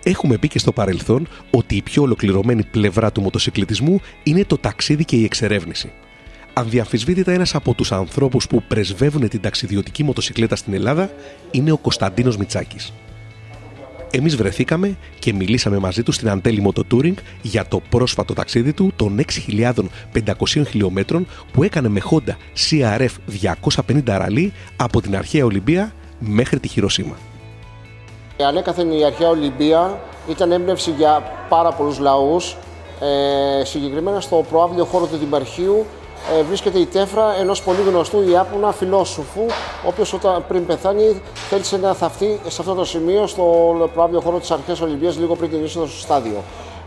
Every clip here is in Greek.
Έχουμε πει και στο παρελθόν ότι η πιο ολοκληρωμένη πλευρά του μοτοσυκλετισμού είναι το ταξίδι και η εξερεύνηση. Ανδιαμφισβήτητα ένας από τους ανθρώπους που πρεσβεύουν την ταξιδιωτική μοτοσυκλέτα στην Ελλάδα είναι ο Κωνσταντίνος Μητσάκης. Εμείς βρεθήκαμε και μιλήσαμε μαζί του στην Αντέλη Moto Touring για το πρόσφατο ταξίδι του των 6.500 χιλιόμετρων που έκανε με Honda CRF 250 ραλί από την αρχαία Ολυμπία μέχρι τη Χειροσίμα. Ανέκαθεν η αρχαία Ολυμπία ήταν έμπνευση για πάρα πολλούς λαούς. Συγκεκριμένα στο προαύλιο χώρο του Δημαρχείου βρίσκεται η τέφρα ενός πολύ γνωστού Ιάπωνα φιλόσοφου, ο οποίος πριν πεθάνει θέλησε να θαυτεί σε αυτό το σημείο, στο προαύλιο χώρο της αρχαίας Ολυμπίας, λίγο πριν την είσοδο στο στάδιο.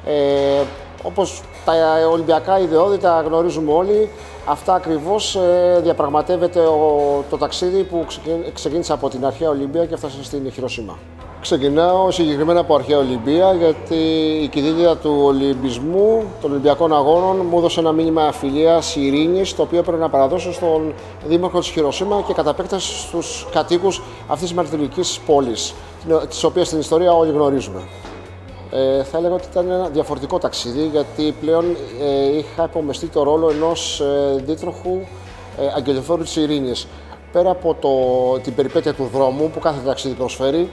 Όπως τα Ολυμπιακά ιδεώδη τα γνωρίζουμε όλοι, αυτά ακριβώς διαπραγματεύεται το ταξίδι που ξεκίνησε από την αρχαία Ολυμπία και έφτασε στην Χειροσίμα. Ξεκινάω συγκεκριμένα από αρχαία Ολυμπία, γιατί η κηδεία του Ολυμπισμού, των Ολυμπιακών Αγώνων, μου έδωσε ένα μήνυμα φιλίας, ειρήνης, το οποίο πρέπει να παραδώσω στον δήμαρχο της Χειροσίμα και κατά επέκταση στους κατοίκους αυτής της μαρτυρικής πόλης, της οποίας στην ιστορία όλοι γνωρίζουμε. Θα έλεγα ότι ήταν ένα διαφορετικό ταξίδι, γιατί πλέον είχα υπομειστεί το ρόλο ενός δίτροχου αγγελιοφόρου της ειρήνης. Πέρα από την περιπέτεια του δρόμου που κάθε ταξίδι προσφέρει,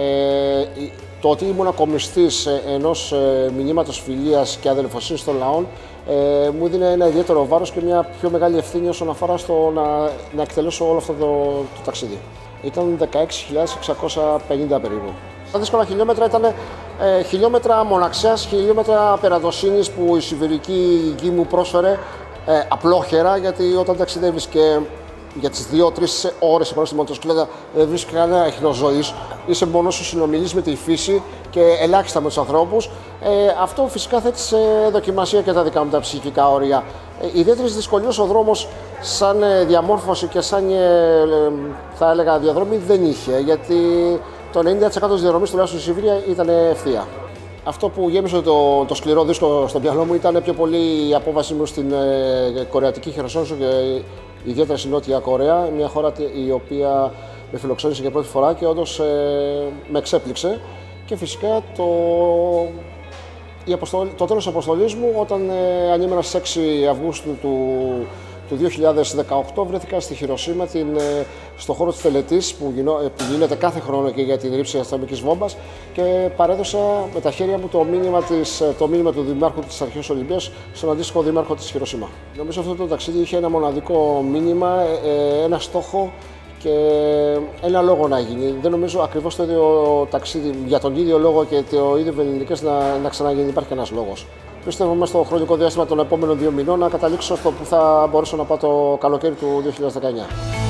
το ότι ήμουν κομιστής ενός μηνύματος φιλίας και αδελφοσύνης των λαών μου δίνει ένα ιδιαίτερο βάρος και μια πιο μεγάλη ευθύνη όσον αφορά στο να εκτελέσω όλο αυτό το ταξίδι. Ήταν 16.650 περίπου. Τα δύσκολα χιλιόμετρα ήταν χιλιόμετρα μοναξιάς, χιλιόμετρα περαδοσύνης που η σιβηρική γη μου πρόσφερε απλόχερα, γιατί όταν ταξιδεύεις και για τις 2-3 ώρες επάνω στη μοτοσυκλέτα δεν βρίσκεις κανένα ίχνος ζωής, είσαι μόνος σου, συνομιλείς με τη φύση και ελάχιστα με τους ανθρώπους. Αυτό φυσικά θέτει σε δοκιμασία και τα δικά μου τα ψυχικά όρια. Ιδιαίτερης δυσκολίας ο δρόμος σαν διαμόρφωση και σαν θα έλεγα διαδρομή δεν είχε, γιατί το 90% της διαδρομής τουλάχιστον στη Σιβηρία ήταν ευθεία. Αυτό που γέμισε το σκληρό δίσκο στο μυαλό μου ήταν πιο πολύ η απόβαση μου στην κορεατική Χερσόνησο και ιδιαίτερα στην Νότια Κορέα, μια χώρα η οποία με φιλοξένησε για πρώτη φορά και όντως με εξέπληξε. Και φυσικά το τέλος της αποστολής μου, όταν ανήμερα στις 6 Αυγούστου του 2018 βρέθηκα στη Χειροσίμα, στο χώρο της τελετής που γίνεται κάθε χρόνο και για την ρήψη αστυνομικής βόμβας, και παρέδωσα με τα χέρια μου το μήνυμα του Δημάρχου της Αρχαίας Ολυμπίας στον αντίστοιχο Δήμαρχο της Χειροσίμα. Νομίζω αυτό το ταξίδι είχε ένα μοναδικό μήνυμα, ένα στόχο και ένα λόγο να γίνει. Δεν νομίζω ακριβώς το ίδιο ταξίδι για τον ίδιο λόγο και το ίδιο βελληνικές να ξαναγίνει. Υπάρχει κανένας λόγος. Πιστεύω μέσα στο χρονικό διάστημα των επόμενων 2 μηνών να καταλήξω στο που θα μπορέσω να πάω το καλοκαίρι του 2019.